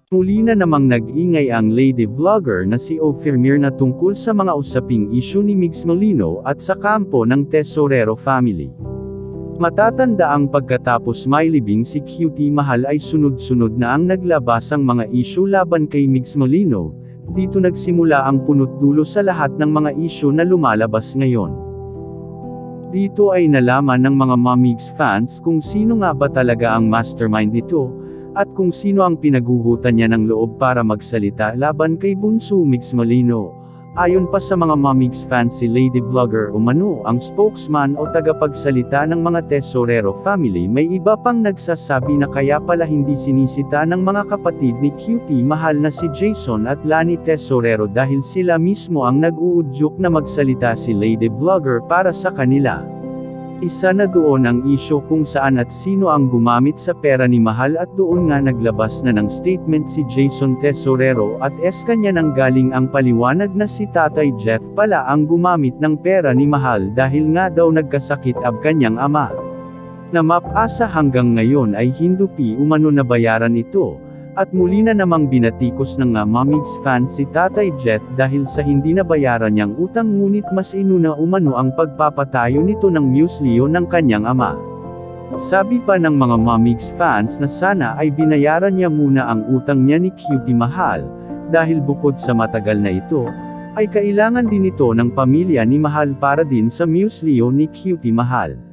Muli na namang nag-ingay ang lady vlogger na si Ophir Mirna tungkol sa mga usaping isyu ni Migs Molino at sa kampo ng Tesorero family. Matatanda ang pagkatapos mailibing si Cutie Mahal ay sunod-sunod na ang naglabas ang mga isyu laban kay Migs Molino. Dito nagsimula ang punot dulo sa lahat ng mga isyu na lumalabas ngayon. Dito ay nalaman ng mga Momigs fans kung sino nga ba talaga ang mastermind nito, at kung sino ang pinaguhutan niya ng loob para magsalita laban kay Bunso Migs Molino. Ayon pa sa mga Momigs fans, si lady vlogger umano ang spokesman o tagapagsalita ng mga Tesorero family. May iba pang nagsasabi na kaya pala hindi sinisita ng mga kapatid ni Cutie Mahal na si Jason at Lani Tesorero dahil sila mismo ang nag-uudyok na magsalita si lady vlogger para sa kanila. Isa na doon ang isyo kung saan at sino ang gumamit sa pera ni Mahal, at doon nga naglabas na ng statement si Jason Tesorero at kanya nang galing ang paliwanag na si Tatay Jeff pala ang gumamit ng pera ni Mahal dahil nga daw nagkasakit ang kanyang ama. Na mapasa hanggang ngayon ay hindi umano nabayaran ito. At muli na namang binatikos ng Momigs fans si Tatay Jeff dahil sa hindi nabayaran niyang utang, ngunit mas inuna umano ang pagpapatayo nito ng musleo ng kanyang ama. Sabi pa ng mga Momigs fans na sana ay binayaran niya muna ang utang niya ni Cutie Mahal, dahil bukod sa matagal na ito, ay kailangan din ito ng pamilya ni Mahal para din sa musleo ni Cutie Mahal.